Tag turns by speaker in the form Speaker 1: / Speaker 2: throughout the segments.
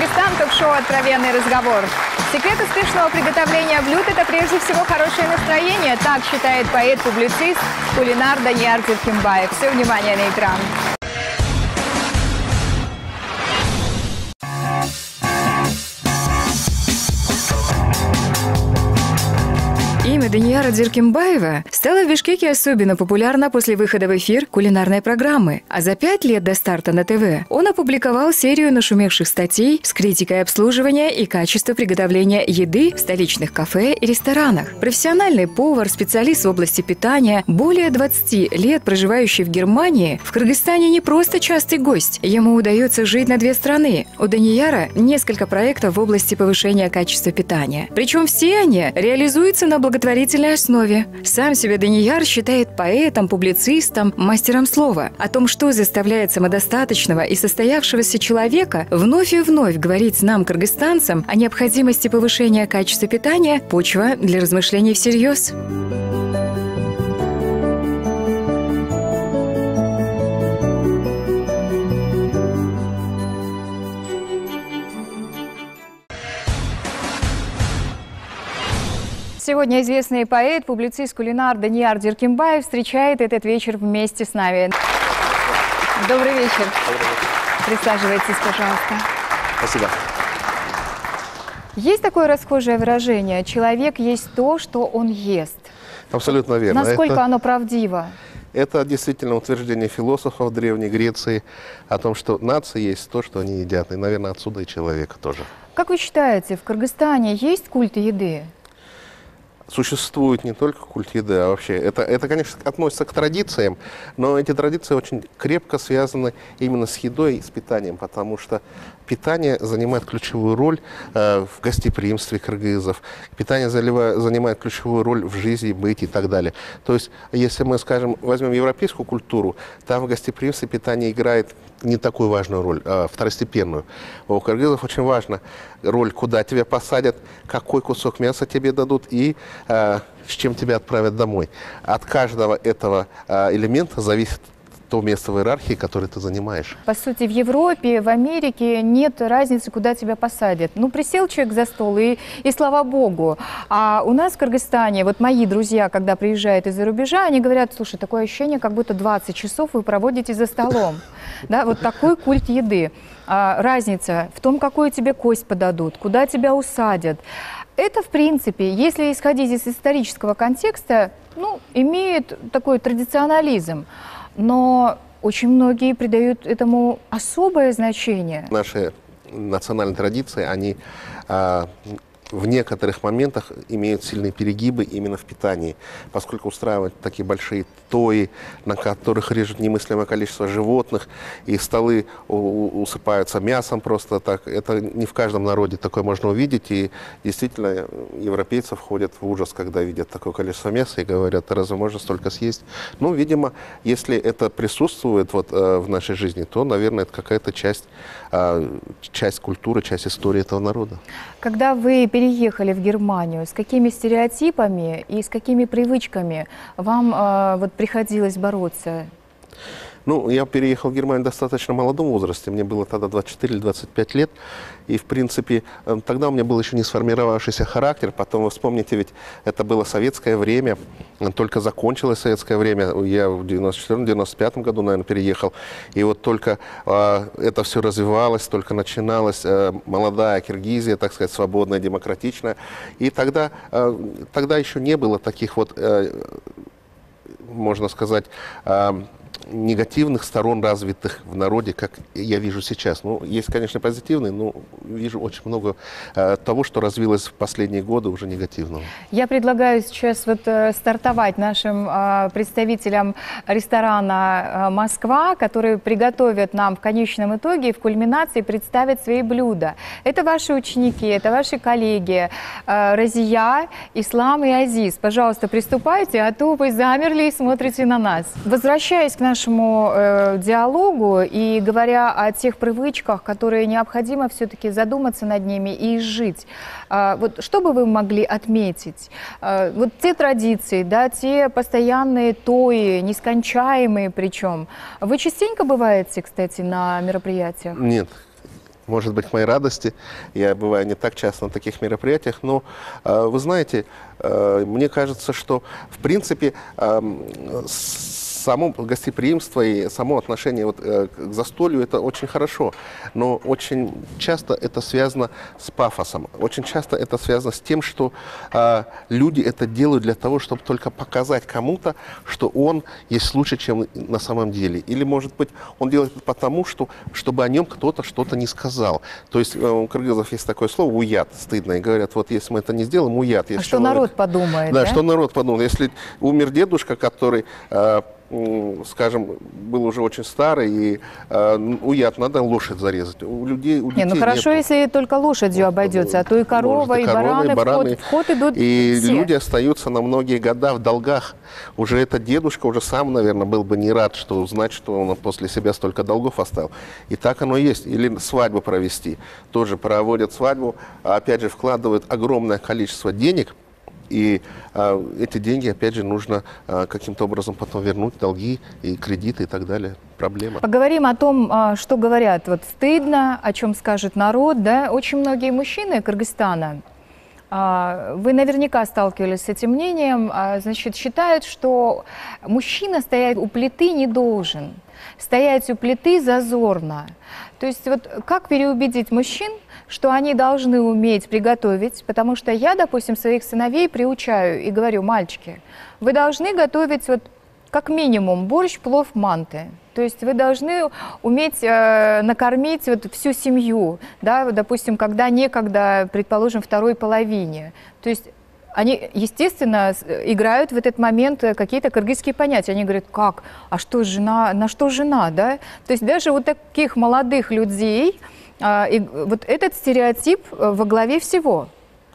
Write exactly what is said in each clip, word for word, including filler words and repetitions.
Speaker 1: Кыргызстан, ток-шоу «Откровенный разговор». Секрет успешного приготовления блюд – это прежде всего хорошее настроение. Так считает поэт-публицист, кулинар Данияр Диркембаев. Все внимание на экран. Имя Данияра Диркембаева стало в Бишкеке особенно популярно после выхода в эфир кулинарной программы. А за пять лет до старта на ТВ он опубликовал серию нашумевших статей с критикой обслуживания и качества приготовления еды в столичных кафе и ресторанах. Профессиональный повар, специалист в области питания, более двадцати лет проживающий в Германии, в Кыргызстане не просто частый гость. Ему удается жить на две страны. У Данияра несколько проектов в области повышения качества питания. Причем все они реализуются на благотворительности благотворительной основе. Сам себя Данияр считает поэтом, публицистом, мастером слова. О том, что заставляет самодостаточного и состоявшегося человека вновь и вновь говорить нам, кыргызстанцам, о необходимости повышения качества питания, почва для размышлений всерьез. Сегодня известный поэт, публицист, кулинар Данияр Диркембаев встречает этот вечер вместе с нами. Добрый вечер.
Speaker 2: Добрый вечер.
Speaker 1: Присаживайтесь, пожалуйста.
Speaker 2: Спасибо.
Speaker 1: Есть такое расхожее выражение: человек есть то, что он ест.
Speaker 2: Абсолютно верно.
Speaker 1: Насколько
Speaker 2: это,
Speaker 1: оно правдиво?
Speaker 2: Это действительно утверждение философов Древней Греции о том, что нации есть то, что они едят. И, наверное, отсюда и человека тоже.
Speaker 1: Как вы считаете, в Кыргызстане есть культ еды?
Speaker 2: Существует не только культ еды, а вообще это, это, конечно, относится к традициям, но эти традиции очень крепко связаны именно с едой и с питанием, потому что питание занимает ключевую роль э, в гостеприимстве кыргызов, питание заливает, занимает ключевую роль в жизни, быте и так далее. То есть, если мы, скажем, возьмем европейскую культуру, там в гостеприимстве питание играет не такую важную роль, а второстепенную. У кыргызов очень важна роль, куда тебя посадят, какой кусок мяса тебе дадут и э, с чем тебя отправят домой. От каждого этого э, элемента зависит то место в иерархии, которое ты занимаешь.
Speaker 1: По сути, в Европе, в Америке нет разницы, куда тебя посадят. Ну, присел человек за стол, и, и слава богу. А у нас в Кыргызстане, вот мои друзья, когда приезжают из-за рубежа, они говорят: слушай, такое ощущение, как будто двадцать часов вы проводите за столом. Да, вот такой культ еды. А, разница в том, какую тебе кость подадут, куда тебя усадят. Это, в принципе, если исходить из исторического контекста, ну, имеет такой традиционализм. Но очень многие придают этому особое значение.
Speaker 2: Наши национальные традиции, они а, в некоторых моментах имеют сильные перегибы именно в питании, поскольку устраивают такие большие тои, на которых режут немыслимое количество животных, и столы усыпаются мясом просто так. Это не в каждом народе такое можно увидеть, и действительно европейцы входят в ужас, когда видят такое количество мяса и говорят: разве можно столько съесть? Ну, видимо, если это присутствует вот, э, в нашей жизни, то, наверное, это какая-то часть, э, часть культуры, часть истории этого народа.
Speaker 1: Когда вы переехали в Германию, с какими стереотипами и с какими привычками вам э, вот приходилось бороться?
Speaker 2: Ну, я переехал в Германию в достаточно молодом возрасте, мне было тогда двадцать четыре или двадцать пять лет, и, в принципе, тогда у меня был еще не сформировавшийся характер. Потом, вы вспомните, ведь это было советское время, только закончилось советское время, я в девяносто четвёртом — девяносто пятом году, наверное, переехал, и вот только э, это все развивалось, только начиналась э, молодая Киргизия, так сказать, свободная, демократичная, и тогда, э, тогда еще не было таких вот, э, можно сказать, э, негативных сторон, развитых в народе, как я вижу сейчас. Ну, есть, конечно, позитивные, но вижу очень много э, того, что развилось в последние годы, уже негативного.
Speaker 1: Я предлагаю сейчас вот э, стартовать нашим э, представителям ресторана э, «Москва», которые приготовят нам в конечном итоге, в кульминации представят свои блюда. Это ваши ученики, это ваши коллеги э, Разия, Ислам и Азиз. Пожалуйста, приступайте, а то вы замерли и смотрите на нас. Возвращаясь к нашему э, диалогу и говоря о тех привычках, которые необходимо все-таки задуматься над ними и изжить, э, вот что бы вы могли отметить? Э, вот те традиции, да, те постоянные тои, нескончаемые причем. Вы частенько бываете, кстати, на мероприятиях?
Speaker 2: Нет. может быть, к моей радости. Я бываю не так часто на таких мероприятиях, но, э, вы знаете, э, мне кажется, что, в принципе, э, само гостеприимство и само отношение вот, э, к застолью – это очень хорошо, но очень часто это связано с пафосом, очень часто это связано с тем, что э, люди это делают для того, чтобы только показать кому-то, что он есть лучше, чем на самом деле. Или, может быть, он делает это потому, что, чтобы о нем кто-то что-то не сказал. То есть э, у кыргызов есть такое слово «уят», стыдно, и говорят, вот если мы это не сделаем, уят.
Speaker 1: А что народ подумает,
Speaker 2: да?
Speaker 1: Да,
Speaker 2: что народ подумает. Если умер дедушка, который... Э, скажем, был уже очень старый, и э, уят, надо лошадь зарезать. У людей, у
Speaker 1: детей не, ну хорошо, нету. Если только лошадью вот, обойдется, а то и корова, может, и, и бараны, и бараны в ход, в ход идут
Speaker 2: И
Speaker 1: все.
Speaker 2: Люди остаются на многие года в долгах. Уже этот дедушка уже сам, наверное, был бы не рад, что узнать, что он после себя столько долгов оставил. И так оно и есть. Или свадьбу провести. Тоже проводят свадьбу, опять же, вкладывают огромное количество денег. И э, эти деньги, опять же, нужно э, каким-то образом потом вернуть, долги и кредиты и так далее. Проблема.
Speaker 1: Поговорим о том, что говорят. Вот стыдно, о чем скажет народ. Да? Очень многие мужчины Кыргызстана, вы наверняка сталкивались с этим мнением, значит, считают, что мужчина стоять у плиты не должен. Стоять у плиты зазорно. То есть вот как переубедить мужчин, что они должны уметь приготовить, потому что я, допустим, своих сыновей приучаю и говорю: мальчики, вы должны готовить вот как минимум борщ, плов, манты. То есть вы должны уметь э, накормить вот всю семью, да, допустим, когда некогда, предположим, второй половине. То есть они, естественно, играют в этот момент какие-то кыргызские понятия. Они говорят: как, а что жена, на что жена, да? То есть даже вот таких молодых людей, а, и вот этот стереотип во главе всего.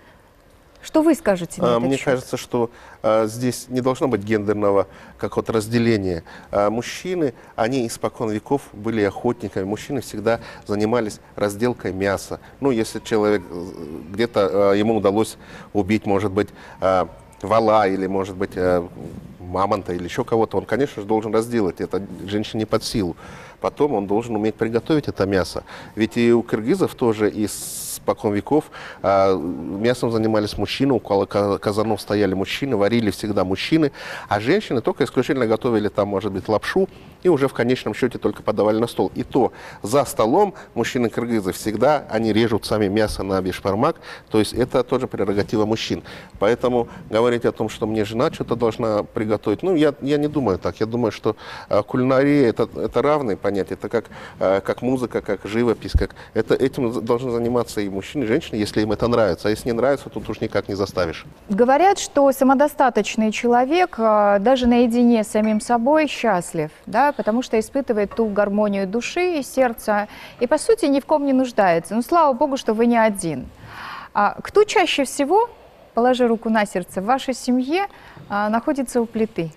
Speaker 1: Что вы скажете на
Speaker 2: а,
Speaker 1: этот
Speaker 2: Мне
Speaker 1: счет?
Speaker 2: кажется, что а, здесь не должно быть гендерного какого-то разделения. А, мужчины, они испокон веков были охотниками. Мужчины всегда занимались разделкой мяса. Ну, если человек где-то, а, ему удалось убить, может быть, а, вала или, может быть, а, мамонта или еще кого-то, он, конечно же, должен разделать. Это женщине под силу. Потом он должен уметь приготовить это мясо. Ведь и у кыргызов тоже из испокон веков а, мясом занимались мужчины, около казанов стояли мужчины, варили всегда мужчины, а женщины только исключительно готовили там, может быть, лапшу и уже в конечном счете только подавали на стол. И то за столом мужчины кыргызы всегда, они режут сами мясо на бешбармак, то есть это тоже прерогатива мужчин. Поэтому говорить о том, что мне жена что-то должна приготовить, ну, я, я не думаю так. Я думаю, что а, кулинария это, это равные понятия, это как, а, как музыка, как живопись, как это, этим должны заниматься и мужчины, и женщины, если им это нравится. А если не нравится, тут уж никак не заставишь.
Speaker 1: Говорят, что самодостаточный человек даже наедине с самим собой счастлив, да, потому что испытывает ту гармонию души и сердца, и, по сути, ни в ком не нуждается. Ну, слава Богу, что вы не один. А кто чаще всего, положи руку на сердце, в вашей семье находится у плиты?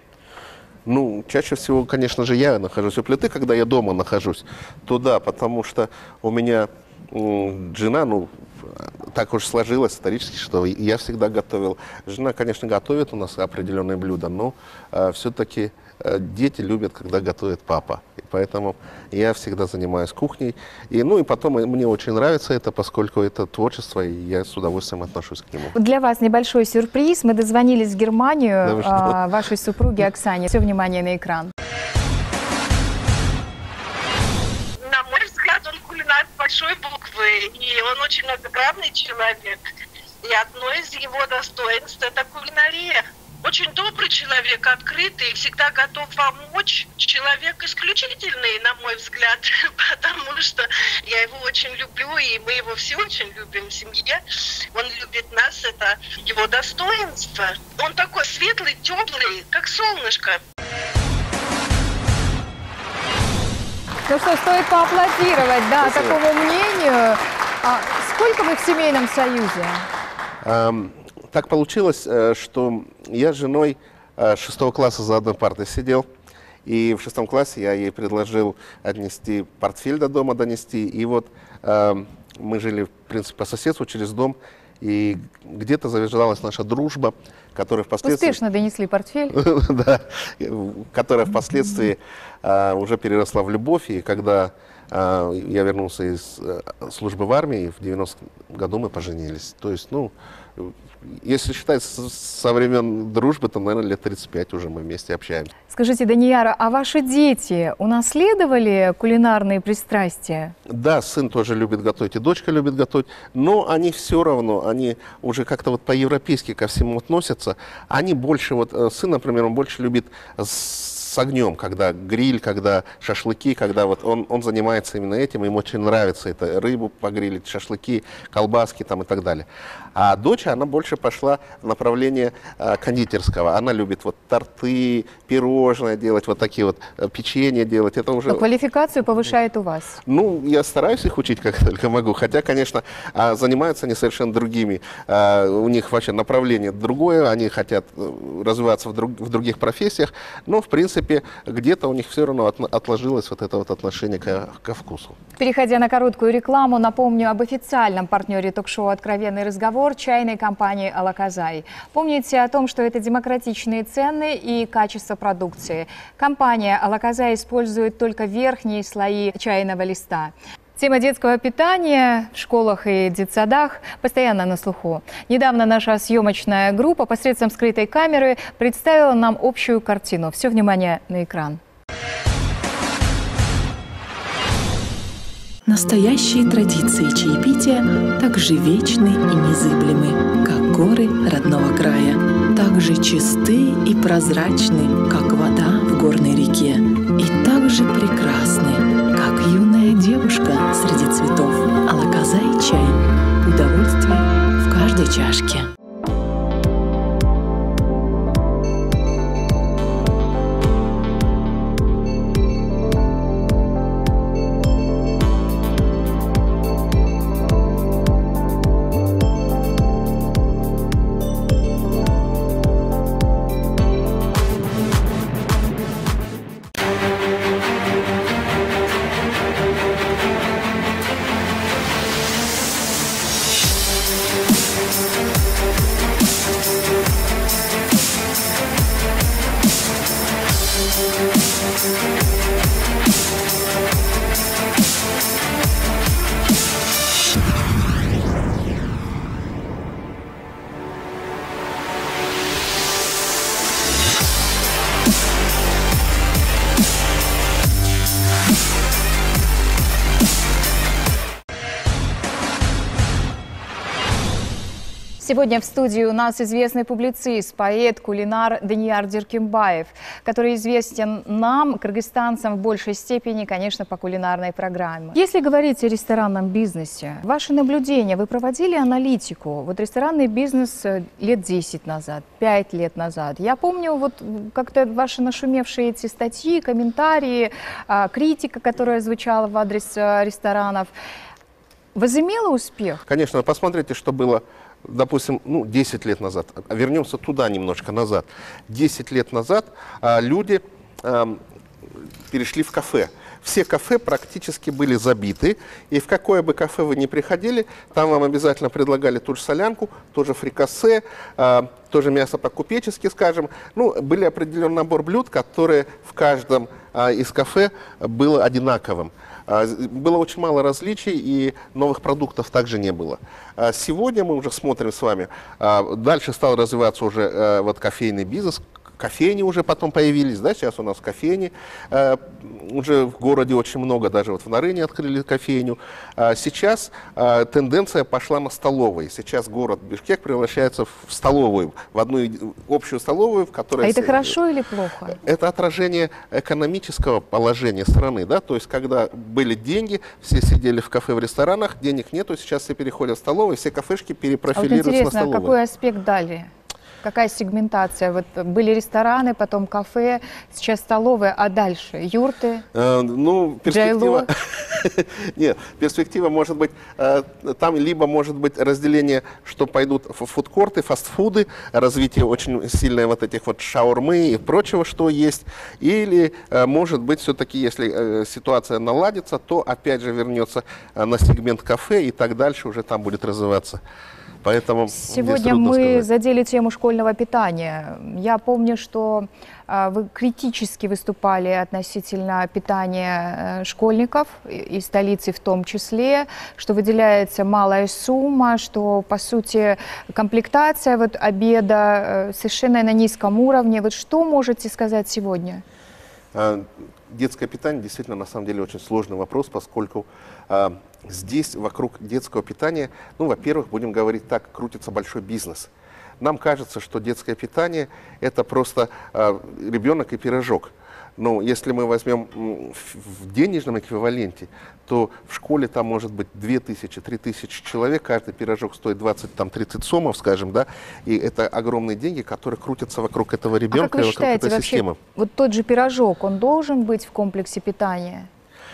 Speaker 2: Ну, чаще всего, конечно же, я нахожусь у плиты, когда я дома нахожусь. То да, потому что у меня жена, ну, так уж сложилось исторически, что я всегда готовил. Жена, конечно, готовит у нас определенные блюда, но э, все-таки э, дети любят, когда готовит папа. И поэтому я всегда занимаюсь кухней. И, ну, и потом мне очень нравится это, поскольку это творчество, и я с удовольствием отношусь к нему.
Speaker 1: Для вас небольшой сюрприз. Мы дозвонились в Германию да, э, вашей супруге Оксане. Все внимание на экран.
Speaker 3: Большой буквы, и он очень многогранный человек. И одно из его достоинств – это кулинария. Очень добрый человек, открытый, всегда готов помочь. Человек исключительный, на мой взгляд, потому что я его очень люблю, и мы его все очень любим в семье. Он любит нас, это его достоинство. Он такой светлый, теплый, как солнышко.
Speaker 1: Ну что, стоит поаплодировать, да, Спасибо. Такому мнению. А сколько вы в семейном союзе?
Speaker 2: Эм, так получилось, что я с женой шестого класса за одной партой сидел. И в шестом классе я ей предложил отнести портфель до дома, донести. И вот эм, мы жили, в принципе, по соседству, через дом. И где-то завязалась наша дружба, которая впоследствии...
Speaker 1: Успешно донесли портфель.
Speaker 2: Да, которая впоследствии уже переросла в любовь. И когда Я вернулся из службы в армии, и в девяностом году мы поженились. То есть, ну, если считать со времен дружбы, то, наверное, лет тридцать пять уже мы вместе общаемся.
Speaker 1: Скажите, Данияра, а ваши дети унаследовали кулинарные пристрастия?
Speaker 2: Да, сын тоже любит готовить, и дочка любит готовить, но они все равно, они уже как-то вот по-европейски ко всему относятся. Они больше, вот сын, например, он больше любит с с огнем, когда гриль, когда шашлыки, когда вот он, он занимается именно этим, ему очень нравится это, рыбу погрилить, шашлыки, колбаски там и так далее. А дочь, она больше пошла в направление э, кондитерского. Она любит вот торты, пирожные делать, вот такие вот э, печенье делать. Это уже...
Speaker 1: Но квалификацию повышает у вас?
Speaker 2: Ну, я стараюсь их учить, как только могу. Хотя, конечно, э, занимаются они совершенно другими. Э, у них вообще направление другое, они хотят развиваться в, друг, в других профессиях, но, в принципе, где-то у них все равно отложилось вот это вот отношение ко, ко вкусу.
Speaker 1: Переходя на короткую рекламу, напомню об официальном партнере ток-шоу «Откровенный разговор» чайной компании «Алаказай». Помните о том, что это демократичные цены и качество продукции. Компания «Алаказай» использует только верхние слои чайного листа. Тема детского питания в школах и детсадах постоянно на слуху. Недавно наша съемочная группа посредством скрытой камеры представила нам общую картину. Все внимание на экран.
Speaker 4: Настоящие традиции чаепития также вечны и незыблемы, как горы родного края. Также чисты и прозрачны, как вода в горной реке. И также прекрасны, как юная девушка среди цветов. Алаказай чай. Удовольствие в каждой чашке.
Speaker 1: Сегодня в студии у нас известный публицист, поэт, кулинар Данияр Диркембаев, который известен нам, кыргызстанцам, в большей степени, конечно, по кулинарной программе. Если говорить о ресторанном бизнесе, ваши наблюдения, вы проводили аналитику? Вот ресторанный бизнес лет десять назад, пять лет назад. Я помню вот как-то ваши нашумевшие эти статьи, комментарии, критика, которая звучала в адрес ресторанов. Возымела успех?
Speaker 2: Конечно, посмотрите, что было, допустим, ну, десять лет назад. Вернемся туда немножко назад. десять лет назад а, люди а, перешли в кафе. Все кафе практически были забиты, и в какое бы кафе вы ни приходили, там вам обязательно предлагали ту же солянку, тоже фрикасе, а, тоже мясо по-купечески, скажем. Ну, были определенный набор блюд, которые в каждом а, из кафе было одинаковым. Было очень мало различий, и новых продуктов также не было. Сегодня мы уже смотрим с вами, дальше стал развиваться уже вот кофейный бизнес. Кофейни уже потом появились, да, сейчас у нас кофейни, э, уже в городе очень много, даже вот в Нарыне открыли кофейню. А сейчас э, тенденция пошла на столовые. Сейчас город Бишкек превращается в столовую, в одну общую столовую, в которой...
Speaker 1: А это хорошо или плохо?
Speaker 2: Это отражение экономического положения страны, да, то есть когда были деньги, все сидели в кафе, в ресторанах, денег нету, сейчас все переходят в столовые, все кафешки перепрофилируются
Speaker 1: а вот интересно,
Speaker 2: на столовые.
Speaker 1: Какой аспект дали? Какая сегментация? Вот были рестораны, потом кафе, сейчас столовые, а дальше юрты?
Speaker 2: Э, ну, перспектива... Нет, перспектива может быть, э, там либо может быть разделение, что пойдут фудкорты, фастфуды, развитие очень сильное вот этих вот шаурмы и прочего, что есть, или э, может быть все-таки, если э, ситуация наладится, то опять же вернется э, на сегмент кафе и так дальше уже там будет развиваться Поэтому
Speaker 5: сегодня мы
Speaker 2: сказать.
Speaker 5: задели тему школьного питания. Я помню, что а, вы критически выступали относительно питания школьников, и столицы в том числе, что выделяется малая сумма, что, по сути, комплектация вот, обеда совершенно на низком уровне. Вот что можете сказать сегодня?
Speaker 2: Детское питание действительно, на самом деле, очень сложный вопрос, поскольку э, здесь вокруг детского питания, ну, во-первых, будем говорить так, крутится большой бизнес. Нам кажется, что детское питание – это просто э, ребенок и пирожок. Но если мы возьмем в денежном эквиваленте, то в школе там может быть две тысячи, три тысячи человек, каждый пирожок стоит двадцать-тридцать сомов, скажем, да, и это огромные деньги, которые крутятся вокруг этого ребенка,
Speaker 5: а как вы
Speaker 2: и вокруг
Speaker 5: считаете,
Speaker 2: этой
Speaker 5: вообще,
Speaker 2: системы.
Speaker 5: Вот тот же пирожок, он должен быть в комплексе питания?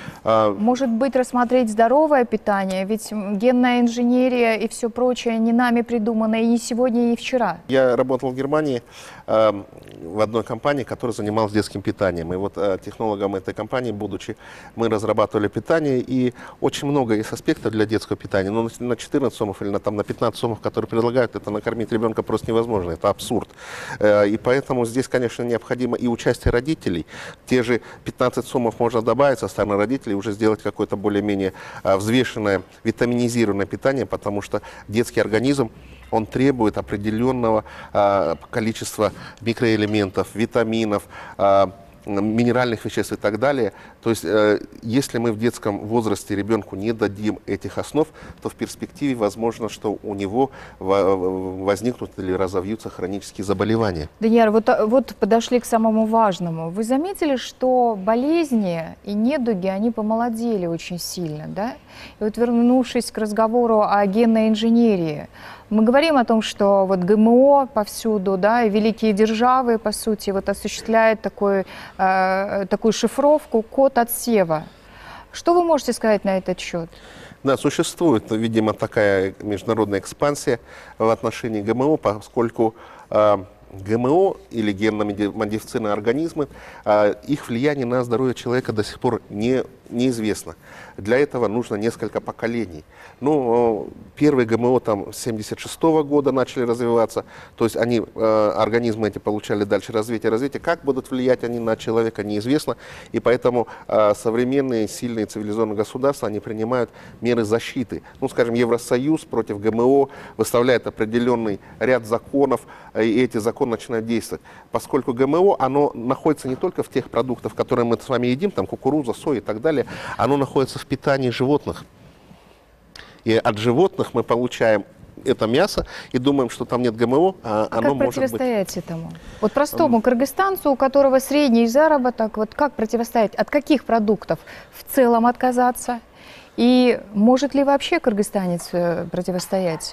Speaker 2: А,
Speaker 5: Может быть, рассмотреть здоровое питание, ведь генная инженерия и все прочее не нами придумано и не сегодня, и не вчера.
Speaker 2: Я работал в Германии э, в одной компании, которая занималась детским питанием. И вот э, технологом этой компании, будучи, мы разрабатывали питание, и очень много есть аспектов для детского питания. Но на четырнадцать сомов или на, там, на пятнадцать сомов, которые предлагают, это накормить ребенка просто невозможно, это абсурд. Э, и поэтому здесь, конечно, необходимо и участие родителей. Те же пятнадцать сомов можно добавить со стороны родителей, уже сделать какое-то более-менее э, взвешенное, витаминизированное питание, потому что детский организм, он требует определенного э, количества микроэлементов, витаминов, э, минеральных веществ и так далее. То есть, э, если мы в детском возрасте ребенку не дадим этих основ, то в перспективе возможно, что у него возникнут или разовьются хронические заболевания.
Speaker 5: Даниэль, вот, вот подошли к самому важному. Вы заметили, что болезни и недуги, они помолодели очень сильно, да? И вот вернувшись к разговору о генной инженерии, мы говорим о том, что вот ГМО повсюду, да, и великие державы, по сути, вот осуществляют такой, э, такую шифровку, код отсева. Что вы можете сказать на этот счет?
Speaker 2: Да, существует, видимо, такая международная экспансия в отношении ГМО, поскольку э, ГМО или генно-модифицированные организмы, э, их влияние на здоровье человека до сих пор не, неизвестно. Для этого нужно несколько поколений. Ну, первые ГМО там с семьдесят шестого года начали развиваться, то есть они, э, организмы эти получали дальше развитие, развитие. Как будут влиять они на человека, неизвестно. И поэтому э, современные сильные цивилизованные государства, они принимают меры защиты. Ну, скажем, Евросоюз против ГМО выставляет определенный ряд законов, и эти законы начинают действовать. Поскольку ГМО, оно находится не только в тех продуктах, которые мы с вами едим, там кукуруза, соя и так далее, оно находится в питании животных. И от животных мы получаем это мясо и думаем, что там нет ГМО, а,
Speaker 5: а
Speaker 2: оно
Speaker 5: как
Speaker 2: может быть...
Speaker 5: противостоять этому? Вот простому кыргызстанцу, у которого средний заработок, вот как противостоять? От каких продуктов в целом отказаться? И может ли вообще кыргызстанец противостоять?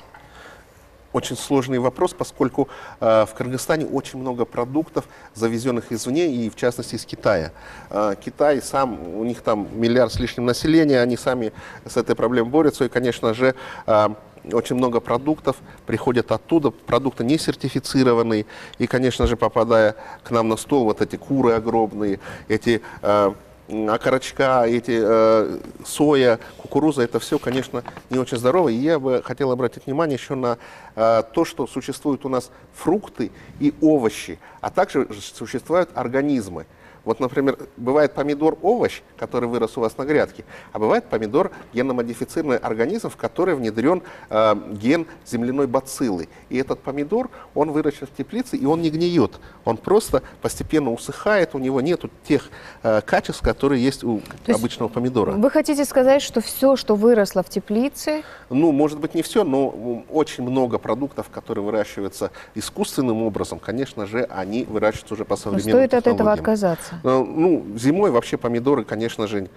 Speaker 2: Очень сложный вопрос, поскольку э, в Кыргызстане очень много продуктов, завезенных извне, и в частности из Китая. Э, Китай сам, у них там миллиард с лишним населения, они сами с этой проблемой борются, и, конечно же, э, очень много продуктов приходят оттуда, продукты не сертифицированные, и, конечно же, попадая к нам на стол, вот эти куры огромные, эти... Э, окорочка, эти э, соя, кукуруза, это все, конечно, не очень здорово. И я бы хотел обратить внимание еще на э, то, что существуют у нас фрукты и овощи, а также существуют организмы. Вот, например, бывает помидор-овощ, который вырос у вас на грядке, а бывает помидор генно-модифицированный организм, в который внедрен э, ген земляной бациллы. И этот помидор, он выращен в теплице, и он не гниет. Он просто постепенно усыхает, у него нет тех э, качеств, которые есть у То обычного помидора.
Speaker 5: Вы хотите сказать, что все, что выросло в теплице...
Speaker 2: Ну, может быть, не все, но очень много продуктов, которые выращиваются искусственным образом, конечно же, они выращиваются уже по современным
Speaker 5: технологиям. Стоит от этого
Speaker 2: технологиям.
Speaker 5: отказаться?
Speaker 2: Ну, зимой вообще помидоры, конечно же,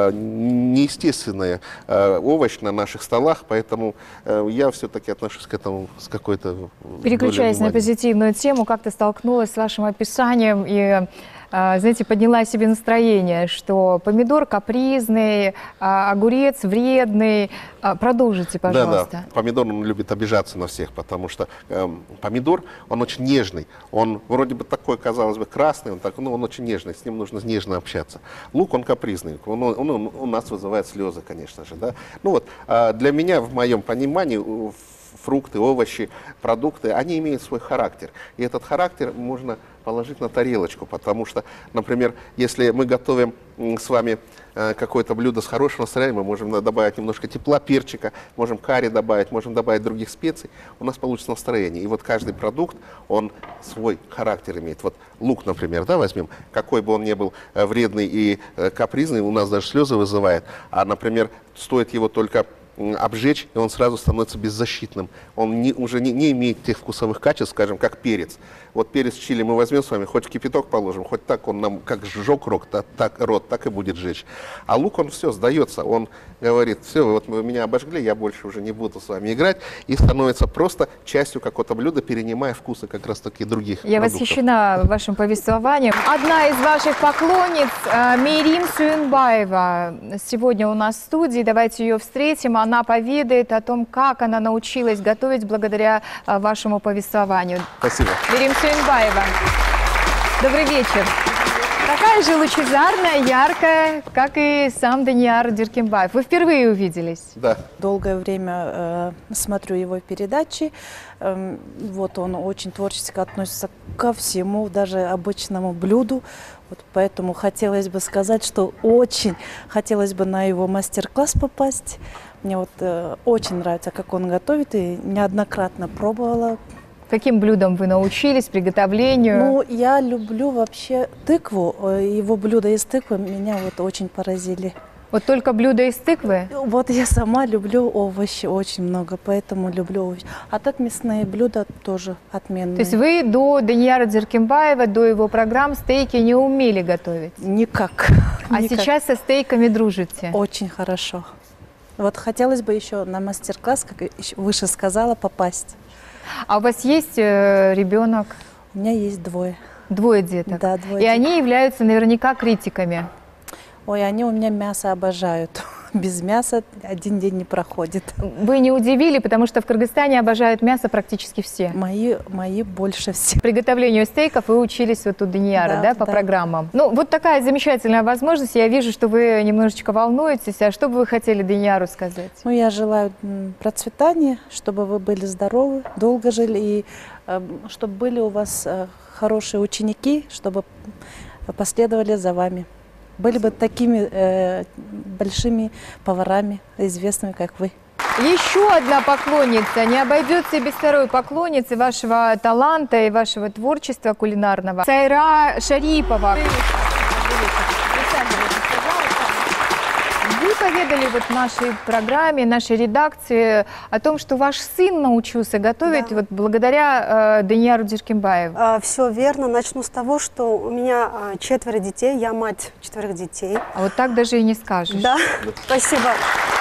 Speaker 2: неестественный овощ на наших столах, поэтому я все-таки отношусь к этому с какой-то...
Speaker 5: Переключаясь на позитивную тему, как-то столкнулась с вашим описанием и... знаете, подняла себе настроение, что помидор капризный, огурец вредный. Продолжите, пожалуйста.
Speaker 2: Да, да. Помидор, он любит обижаться на всех, потому что э, помидор, он очень нежный. Он вроде бы такой, казалось бы, красный, он, так, ну, он очень нежный, с ним нужно нежно общаться. Лук, он капризный, он, он, он у нас вызывает слезы, конечно же. Да? Ну вот, э, для меня, в моем понимании, фрукты, овощи, продукты, они имеют свой характер. И этот характер можно положить на тарелочку, потому что, например, если мы готовим с вами какое-то блюдо с хорошим настроением, мы можем добавить немножко тепла, перчика, можем карри добавить, можем добавить других специй, у нас получится настроение. И вот каждый продукт, он свой характер имеет. Вот лук, например, да, возьмем, какой бы он ни был вредный и капризный, у нас даже слезы вызывает, а, например, стоит его только обжечь, и он сразу становится беззащитным. Он не, уже не, не имеет тех вкусовых качеств, скажем, как перец. Вот перец чили мы возьмем с вами, хоть в кипяток положим, хоть так он нам как сжег рот, так, так, рот, так и будет жечь. А лук, он все, сдается, он говорит, все, вот вы меня обожгли, я больше уже не буду с вами играть, и становится просто частью какого-то блюда, перенимая вкусы как раз таки других
Speaker 5: Я
Speaker 2: продуктов.
Speaker 5: восхищена вашим повествованием. Одна из ваших поклонниц, Мейрим Суенбаева, сегодня у нас в студии, давайте ее встретим. Она поведает о том, как она научилась готовить благодаря вашему повествованию.
Speaker 2: Спасибо.
Speaker 5: Мейрим Суенбаева, добрый вечер. Такая же лучезарная, яркая, как и сам Данияр Диркембаев. Вы впервые увиделись?
Speaker 2: Да.
Speaker 6: Долгое время э, смотрю его передачи. Э, вот он очень творчески относится ко всему, даже обычному блюду. Вот поэтому хотелось бы сказать, что очень хотелось бы на его мастер-класс попасть. Мне вот э, очень нравится, как он готовит, и неоднократно пробовала.
Speaker 5: Каким блюдом вы научились, приготовлению?
Speaker 6: Ну, я люблю вообще тыкву. Его блюда из тыквы меня вот очень поразили.
Speaker 5: Вот только блюда из тыквы?
Speaker 6: Вот я сама люблю овощи очень много, поэтому люблю овощи. А так мясные блюда тоже отменные.
Speaker 5: То есть вы до Данияра Диркембаева, до его программ стейки не умели готовить?
Speaker 6: Никак.
Speaker 5: А
Speaker 6: Никак.
Speaker 5: сейчас со стейками дружите?
Speaker 6: Очень хорошо. Вот хотелось бы еще на мастер-класс, как выше сказала, попасть.
Speaker 5: А у вас есть э, ребенок?
Speaker 6: У меня есть двое.
Speaker 5: Двое деток?
Speaker 6: Да, двое
Speaker 5: И
Speaker 6: деток.
Speaker 5: они являются наверняка критиками?
Speaker 6: Ой, они у меня мясо обожают. Без мяса один день не проходит.
Speaker 5: Вы не удивили, потому что в Кыргызстане обожают мясо практически все.
Speaker 6: Мои, мои больше всех.
Speaker 5: Приготовлению стейков вы учились вот у Данияра, да,
Speaker 6: Да,
Speaker 5: по
Speaker 6: да.
Speaker 5: программам. Ну, вот такая замечательная возможность. Я вижу, что вы немножечко волнуетесь. А что бы вы хотели Данияру сказать?
Speaker 6: Ну, я желаю м, процветания, чтобы вы были здоровы, долго жили, и э, чтобы были у вас э, хорошие ученики, чтобы последовали за вами. Были бы такими э, большими поварами, известными, как вы.
Speaker 5: Еще одна поклонница. Не обойдется и без второй поклонницы вашего таланта и вашего творчества кулинарного. Сайра Шарипова. Вы поведали вот в нашей программе, нашей редакции о том, что ваш сын научился готовить
Speaker 7: Да.
Speaker 5: вот благодаря э, Данияру Диркембаеву.
Speaker 7: А, все верно. Начну с того, что у меня а, четверо детей, я мать четверых детей.
Speaker 5: А вот так даже и не скажешь.
Speaker 7: Да, спасибо.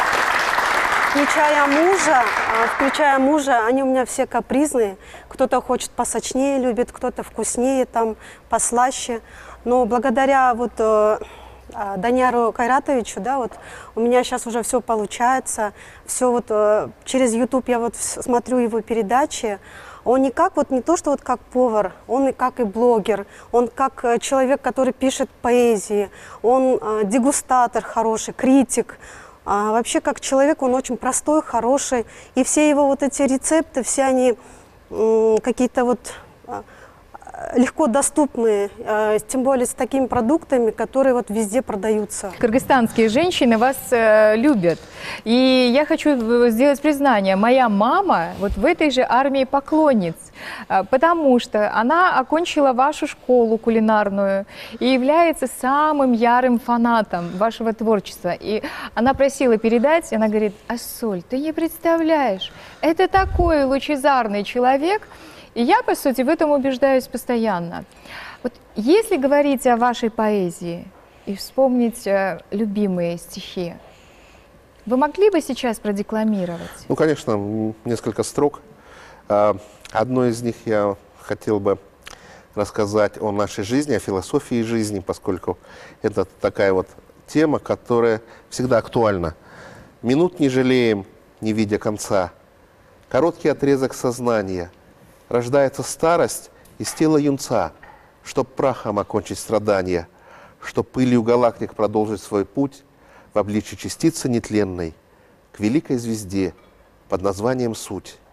Speaker 7: Включая мужа, а, включая мужа, они у меня все капризные. Кто-то хочет посочнее любит, кто-то вкуснее, там, послаще. Но благодаря вот э, а, Данияру Кайратовичу, да, вот у меня сейчас уже все получается. Все вот э, через YouTube я вот с- смотрю его передачи. Он не как вот не то, что вот как повар, он и как и блогер, он как э, человек, который пишет поэзии, он э, дегустатор хороший, критик. А вообще, как человек, он очень простой, хороший. И все его вот эти рецепты, все они м, какие-то вот а, легко доступные, а, тем более с такими продуктами, которые вот везде продаются.
Speaker 5: Кыргызстанские женщины вас э, любят. И я хочу э, сделать признание. Моя мама вот в этой же армии поклонниц, э, потому что она окончила вашу школу кулинарную и является самым ярым фанатом вашего творчества. И она просила передать, она говорит: Ассоль, ты не представляешь, это такой лучезарный человек. И я, по сути, в этом убеждаюсь постоянно. Вот если говорить о вашей поэзии и вспомнить э, любимые стихи, вы могли бы сейчас продекламировать?
Speaker 2: Ну, конечно, м, несколько строк. А, Одно из них я хотел бы рассказать о нашей жизни, о философии жизни, поскольку это такая вот тема, которая всегда актуальна. Минут не жалеем, не видя конца. Короткий отрезок сознания. Рождается старость из тела юнца, чтоб прахом окончить страдания, чтоб пылью галактик продолжить свой путь в обличье частицы нетленной к великой звезде под названием «Суть».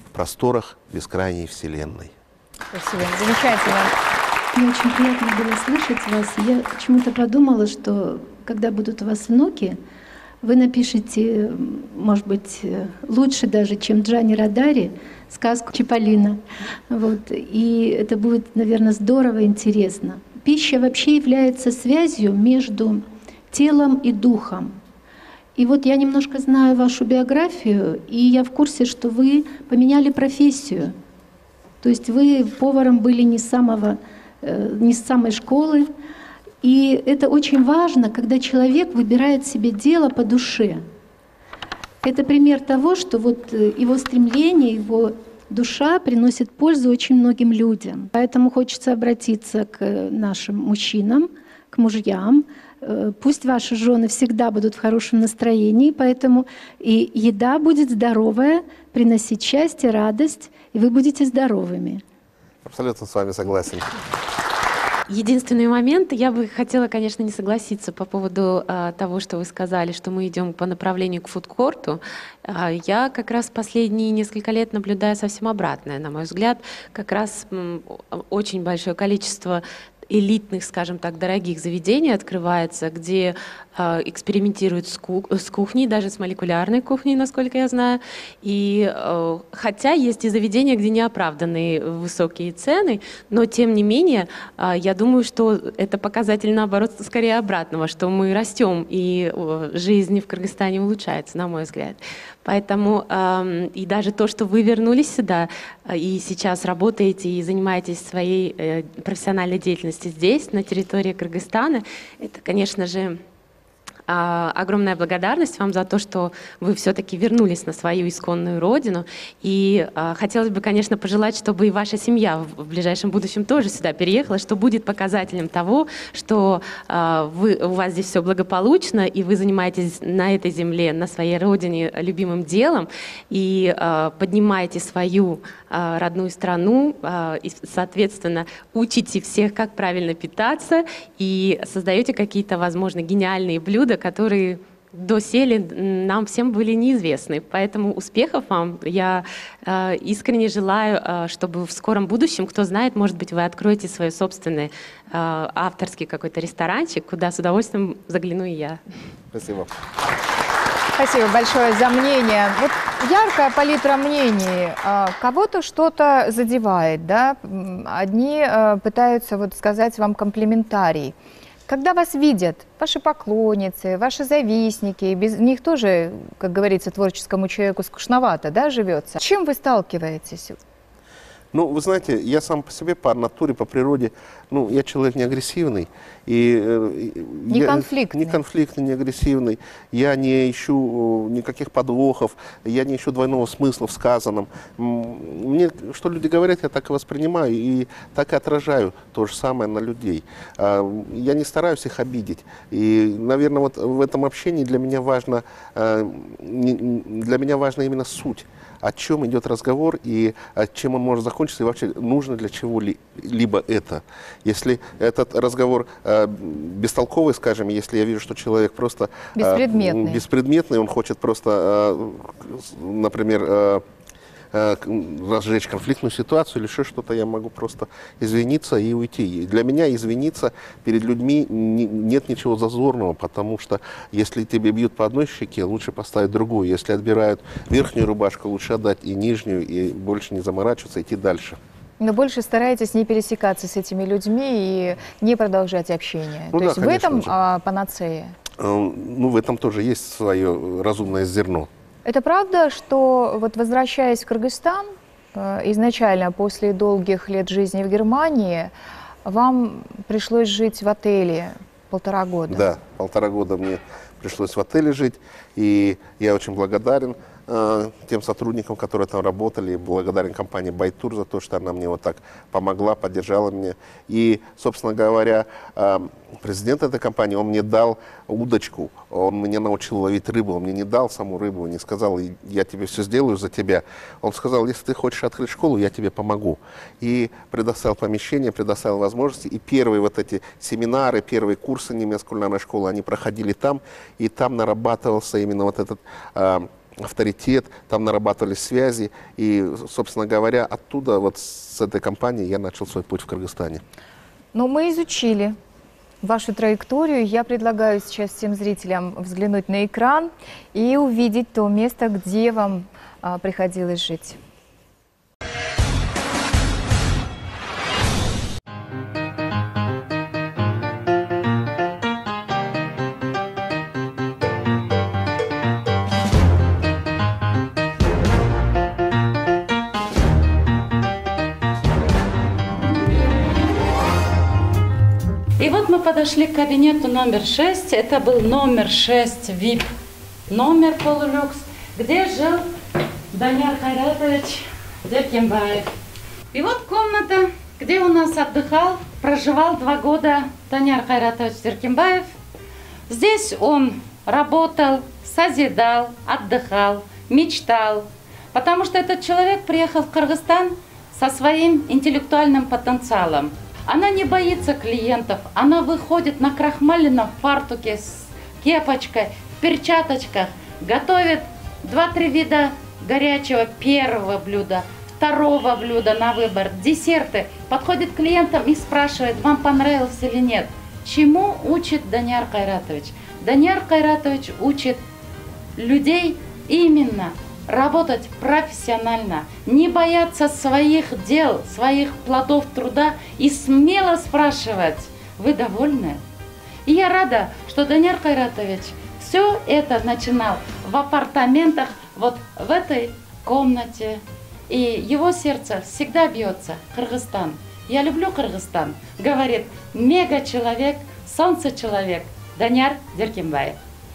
Speaker 2: просторах бескрайней вселенной.
Speaker 5: Спасибо. Замечательно.
Speaker 8: Мне очень приятно было слышать вас. Я почему-то подумала, что когда будут у вас внуки, вы напишете, может быть, лучше даже, чем Джанни Родари, сказку Чиполлино. Вот. И это будет, наверное, здорово и интересно. Пища вообще является связью между телом и духом. И вот я немножко знаю вашу биографию, и я в курсе, что вы поменяли профессию. То есть вы поваром были не с самого, не с самой школы. И это очень важно, когда человек выбирает себе дело по душе. Это пример того, что вот его стремление, его душа приносит пользу очень многим людям. Поэтому хочется обратиться к нашим мужчинам, к мужьям. Пусть ваши жены всегда будут в хорошем настроении, поэтому и еда будет здоровая, приносить счастье, радость, и вы будете здоровыми.
Speaker 2: Абсолютно с вами согласен.
Speaker 9: Единственный момент, я бы хотела, конечно, не согласиться по поводу а, того, что вы сказали, что мы идем по направлению к фудкорту. А, я как раз последние несколько лет наблюдаю совсем обратное. На мой взгляд, как раз м, очень большое количество элитных, скажем так, дорогих заведений открывается, где э, экспериментируют с, ку с кухней, даже с молекулярной кухней, насколько я знаю. И э, хотя есть и заведения, где неоправданные высокие цены, но тем не менее, э, я думаю, что это показатель, наоборот, скорее обратного, что мы растем, и э, жизнь в Кыргызстане улучшается, на мой взгляд. Поэтому э, и даже то, что вы вернулись сюда э, и сейчас работаете и занимаетесь своей э, профессиональной деятельностью здесь, на территории Кыргызстана, это, конечно же, огромная благодарность вам за то, что вы все-таки вернулись на свою исконную родину. И а, хотелось бы, конечно, пожелать, чтобы и ваша семья в, в ближайшем будущем тоже сюда переехала, что будет показателем того, что а, вы, у вас здесь все благополучно, и вы занимаетесь на этой земле, на своей родине любимым делом, и а, поднимаете свою а, родную страну, а, и, соответственно, учите всех, как правильно питаться, и создаете какие-то, возможно, гениальные блюда, которые доселе нам всем были неизвестны. Поэтому успехов вам. Я э, искренне желаю, э, чтобы в скором будущем, кто знает, может быть, вы откроете свой собственный э, авторский какой-то ресторанчик, куда с удовольствием загляну и я.
Speaker 2: Спасибо.
Speaker 5: Спасибо большое за мнение. Вот яркая палитра мнений. Кого-то что-то задевает, да? Одни пытаются вот сказать вам комплиментарий. Когда вас видят ваши поклонницы, ваши завистники, без них тоже, как говорится, творческому человеку скучновато, да, живется. С чем вы сталкиваетесь?
Speaker 2: Ну, вы знаете, я сам по себе, по натуре, по природе, ну, я человек не агрессивный. И,
Speaker 5: не
Speaker 2: я,
Speaker 5: конфликтный.
Speaker 2: Не конфликтный, не агрессивный. Я не ищу никаких подвохов, я не ищу двойного смысла в сказанном. Мне, что люди говорят, я так и воспринимаю, и так и отражаю то же самое на людей. Я не стараюсь их обидеть. И, наверное, вот в этом общении для меня важно, для меня важна именно суть. О чем идет разговор и чем он может закончиться, и вообще нужно для чего-либо это. Если этот разговор э, бестолковый, скажем, если я вижу, что человек просто э,
Speaker 5: беспредметный.
Speaker 2: беспредметный, он хочет просто, э, например, э, разжечь конфликтную ситуацию или еще что-то, я могу просто извиниться и уйти. И для меня извиниться перед людьми не, нет ничего зазорного, потому что если тебе бьют по одной щеке, лучше поставить другую. Если отбирают верхнюю рубашку, лучше отдать и нижнюю, и больше не заморачиваться, идти дальше. Но
Speaker 5: больше старайтесь не пересекаться с этими людьми и не продолжать общение.
Speaker 2: Ну,
Speaker 5: То
Speaker 2: да,
Speaker 5: есть в этом а,
Speaker 2: панацея? Ну, в этом тоже есть свое разумное зерно.
Speaker 5: Это правда, что, вот возвращаясь в Кыргызстан, изначально после долгих лет жизни в Германии, вам пришлось жить в отеле полтора года?
Speaker 2: Да, полтора года мне пришлось в отеле жить, и я очень благодарен э, тем сотрудникам, которые там работали, благодарен компании Байтур за то, что она мне вот так помогла, поддержала меня. И, собственно говоря, э, президент этой компании, он мне дал удочку, он меня научил ловить рыбу, он мне не дал саму рыбу, не сказал, я тебе все сделаю за тебя. Он сказал, если ты хочешь открыть школу, я тебе помогу. И предоставил помещение, предоставил возможности. И первые вот эти семинары, первые курсы немецкой кулинарной школы, они проходили там, и там нарабатывался именно вот этот э, авторитет, там нарабатывались связи. И, собственно говоря, оттуда, вот с этой компании, я начал свой путь в Кыргызстане.
Speaker 5: Но мы изучили вашу траекторию. Я предлагаю сейчас всем зрителям взглянуть на экран и увидеть то место, где вам а, приходилось жить.
Speaker 10: И вот мы подошли к кабинету номер шесть. Это был номер шесть ви ай пи, номер полулюкс, где жил Данияр Хайратович Деркембаев. И вот комната, где у нас отдыхал, проживал два года Данияр Хайратович Деркембаев. Здесь он работал, созидал, отдыхал, мечтал. Потому что этот человек приехал в Кыргызстан со своим интеллектуальным потенциалом. Она не боится клиентов, она выходит на крахмаленном фартуке с кепочкой, в перчаточках, готовит два-три вида горячего первого блюда, второго блюда на выбор, десерты, подходит к клиентам и спрашивает, вам понравилось или нет. Чему учит Данияр Хайратович? Данияр Хайратович учит людей именно работать профессионально, не бояться своих дел, своих плодов труда и смело спрашивать, вы довольны? И я рада, что Данияр Хайратович все это начинал в апартаментах, вот в этой комнате. И его сердце всегда бьется Кыргызстан. Я люблю Кыргызстан, говорит мега-человек, солнце-человек Данияр Деркембаев.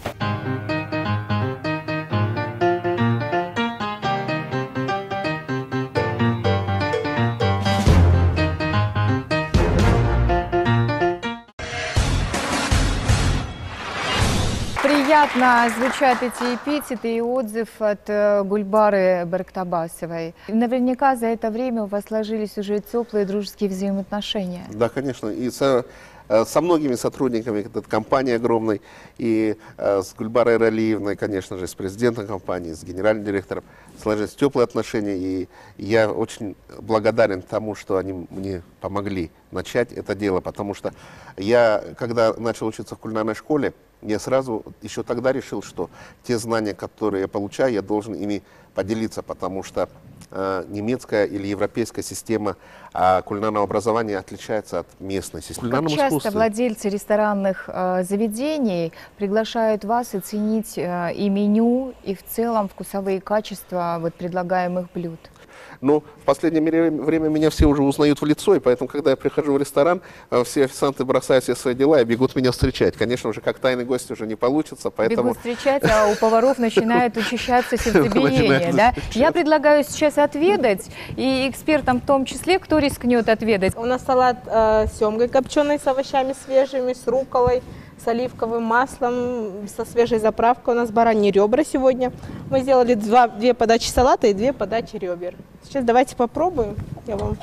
Speaker 5: Приятно звучат эти эпитеты и отзыв от э, Гульбары Барктабасовой. Наверняка за это время у вас сложились уже теплые дружеские взаимоотношения.
Speaker 2: Да, конечно. И со, со многими сотрудниками этой компании огромной, и э, с Гульбарой Ралиевной, конечно же, с президентом компании, с генеральным директором сложились теплые отношения. И я очень благодарен тому, что они мне помогли начать это дело, потому что я, когда начал учиться в кулинарной школе, я сразу еще тогда решил, что те знания, которые я получаю, я должен ими поделиться, потому что э, немецкая или европейская система э, кулинарного образования отличается от местной системы.
Speaker 5: Как часто искусстве. владельцы ресторанных э, заведений приглашают вас оценить э, и меню, и в целом вкусовые качества вот, предлагаемых блюд?
Speaker 2: Но в последнее время меня все уже узнают в лицо, и поэтому, когда я прихожу в ресторан, все официанты бросают все свои дела и бегут меня встречать. Конечно, уже как тайный гость уже не получится, поэтому...
Speaker 5: Бегут встречать, а у поваров начинает учащаться сердцебиение, да? Я предлагаю сейчас отведать, и экспертам в том числе, кто рискнет отведать.
Speaker 11: У нас салат э, с семгой копченой, с овощами свежими, с рукколой, с оливковым маслом, со свежей заправкой. У нас бараньи ребра сегодня. Мы сделали два, две подачи салата и две подачи ребер. Сейчас давайте попробуем. Я вам...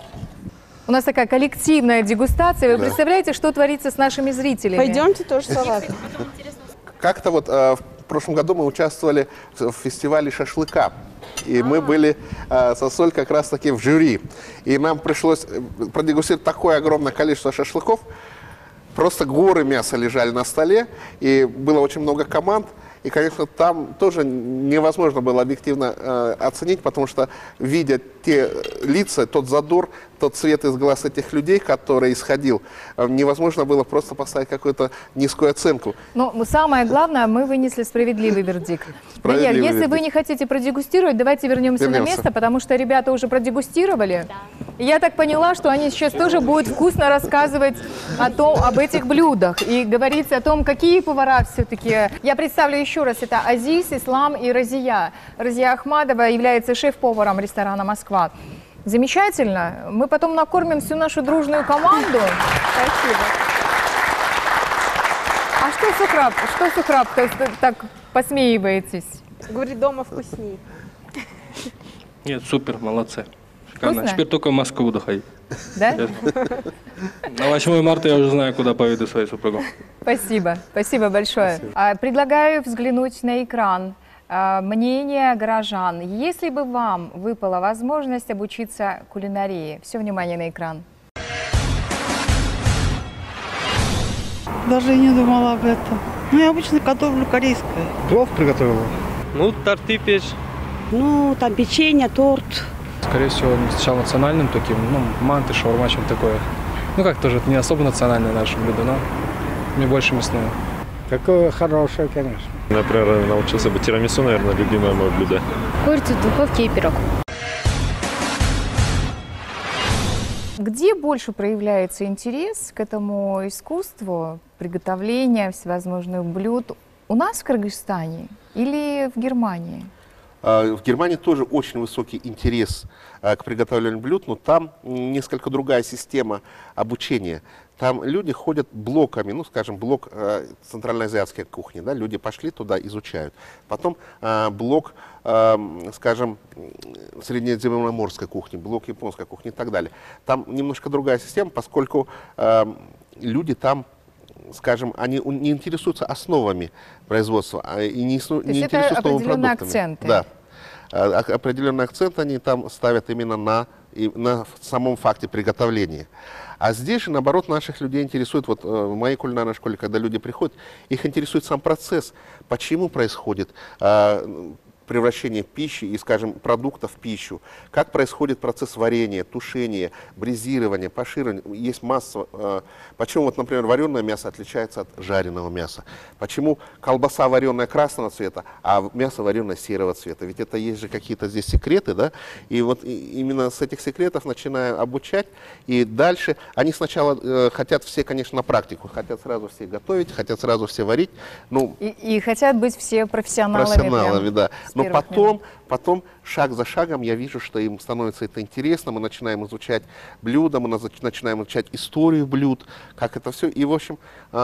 Speaker 5: У нас такая коллективная дегустация. Вы да. представляете, что творится с нашими зрителями?
Speaker 11: Пойдемте тоже салат.
Speaker 2: Как-то вот э, в прошлом году мы участвовали в фестивале шашлыка. И а -а -а. мы были э, со Соль как раз таки в жюри. И нам пришлось продегустировать такое огромное количество шашлыков. Просто горы мяса лежали на столе, и было очень много команд. И, конечно, там тоже невозможно было объективно э, оценить, потому что, видя те лица, тот задор, тот цвет из глаз этих людей, который исходил, э, невозможно было просто поставить какую-то низкую оценку.
Speaker 5: Но самое главное, мы вынесли справедливый вердикт. Данияр, если вердикт. вы не хотите продегустировать, давайте вернемся, вернемся на место, потому что ребята уже продегустировали. Да. И я так поняла, что они сейчас тоже будут вкусно рассказывать о том, об этих блюдах и говорить о том, какие повара все-таки. Я представлю еще Еще раз, это Азиз, Ислам и Разия. Разия Ахмадова является шеф-поваром ресторана «Москва». Замечательно. Мы потом накормим всю нашу дружную команду. Спасибо. А что Сухраб? Что Сухраб так посмеиваетесь?
Speaker 11: Говорит, дома вкуснее.
Speaker 12: Нет, супер, молодцы. Шикарно. Теперь только в Москву доходить.
Speaker 5: Да?
Speaker 12: На восьмое марта я уже знаю, куда поведу свою супругу.
Speaker 5: Спасибо, спасибо большое. Спасибо. Предлагаю взглянуть на экран. э, мнение горожан. Если бы вам выпала возможность обучиться кулинарии, все внимание на экран.
Speaker 13: Даже и не думала об этом. Ну, я обычно готовлю корейское.
Speaker 14: Плов приготовила.
Speaker 12: Ну, торты печь.
Speaker 15: Ну, там печенье, торт.
Speaker 14: Скорее всего, сначала национальным таким, ну, манты, шаурма, что-то такое. Ну, как тоже, это не особо национальное наше блюдо, но мне больше мясное.
Speaker 16: Какое хорошее, конечно.
Speaker 17: Например, научился бы тирамису, наверное, любимое мое блюдо.
Speaker 18: Курица в духовке и пирог.
Speaker 5: Где больше проявляется интерес к этому искусству приготовления всевозможных блюд? У нас в Кыргызстане или в Германии?
Speaker 2: В Германии тоже очень высокий интерес к приготовлению блюд, но там несколько другая система обучения. Там люди ходят блоками, ну, скажем, блок э, центральноазиатской кухни, да, люди пошли туда, изучают. Потом э, блок, э, скажем, среднеземноморской кухни, блок японской кухни и так далее. Там немножко другая система, поскольку э, люди там, скажем, они не интересуются основами производства, и не, не интересуются новыми продуктами.
Speaker 5: Акценты.
Speaker 2: Да. Определенный акцент они там ставят именно на, и на самом факте приготовления. А здесь же, наоборот, наших людей интересует, вот в моей кулинарной школе, когда люди приходят, их интересует сам процесс, почему происходит э, превращение пищи и, скажем, продуктов в пищу, как происходит процесс варения, тушения, бризирования, паширования. Есть масса. Э, почему, вот, например, вареное мясо отличается от жареного мяса? Почему колбаса вареная красного цвета, а мясо вареное серого цвета? Ведь это есть же какие-то здесь секреты, да? И вот и, именно с этих секретов начинаю обучать. И дальше они сначала э, хотят все, конечно, на практику, хотят сразу все готовить, хотят сразу все варить. Ну,
Speaker 5: и, и хотят быть все профессионалами.
Speaker 2: Профессионалами,
Speaker 5: прям.
Speaker 2: да. Но потом, потом, шаг за шагом, я вижу, что им становится это интересно, мы начинаем изучать блюда, мы начинаем изучать историю блюд, как это все. И, в общем,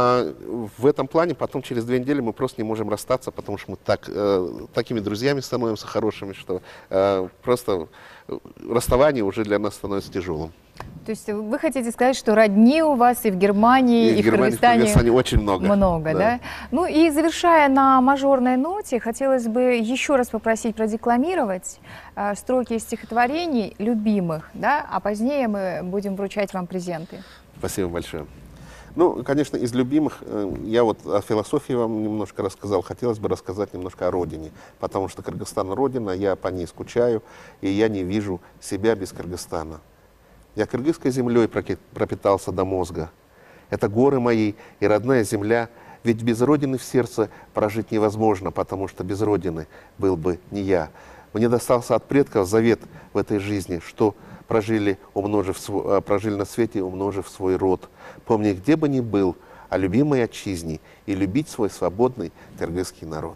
Speaker 2: в этом плане потом через две недели мы просто не можем расстаться, потому что мы так, такими друзьями становимся хорошими, что просто расставание уже для нас становится тяжелым.
Speaker 5: То есть вы хотите сказать, что родни у вас и в Германии, и, и в Германии, Кыргызстане,
Speaker 2: в Кыргызстане очень много.
Speaker 5: Много, да. да? Ну и завершая на мажорной ноте, хотелось бы еще раз попросить продекламировать э, строки из стихотворений любимых, да, а позднее мы будем вручать вам презенты.
Speaker 2: Спасибо большое. Ну, конечно, из любимых, э, я вот о философии вам немножко рассказал, хотелось бы рассказать немножко о родине, потому что Кыргызстан родина, я по ней скучаю, и я не вижу себя без Кыргызстана. Я кыргызской землей пропитался до мозга. Это горы мои и родная земля, ведь без родины в сердце прожить невозможно, потому что без родины был бы не я. Мне достался от предков завет в этой жизни, что прожили, умножив, прожили на свете, умножив свой род. Помни, где бы ни был, о любимой отчизне и любить свой свободный кыргызский народ.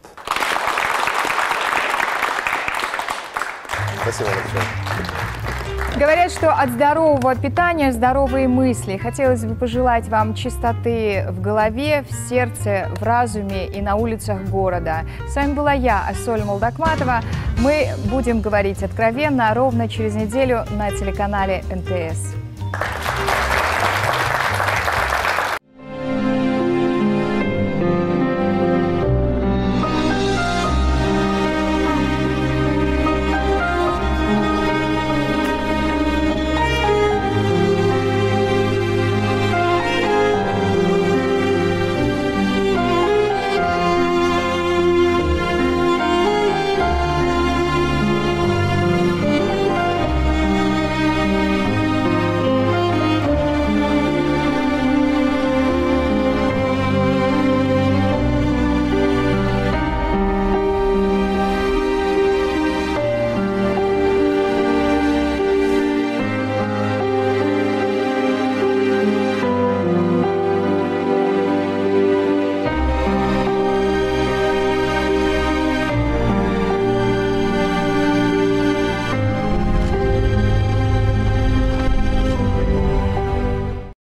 Speaker 2: Спасибо большое.
Speaker 5: Говорят, что от здорового питания здоровые мысли. Хотелось бы пожелать вам чистоты в голове, в сердце, в разуме и на улицах города. С вами была я, Ассоль Молдокматова. Мы будем говорить откровенно ровно через неделю на телеканале эн тэ эс.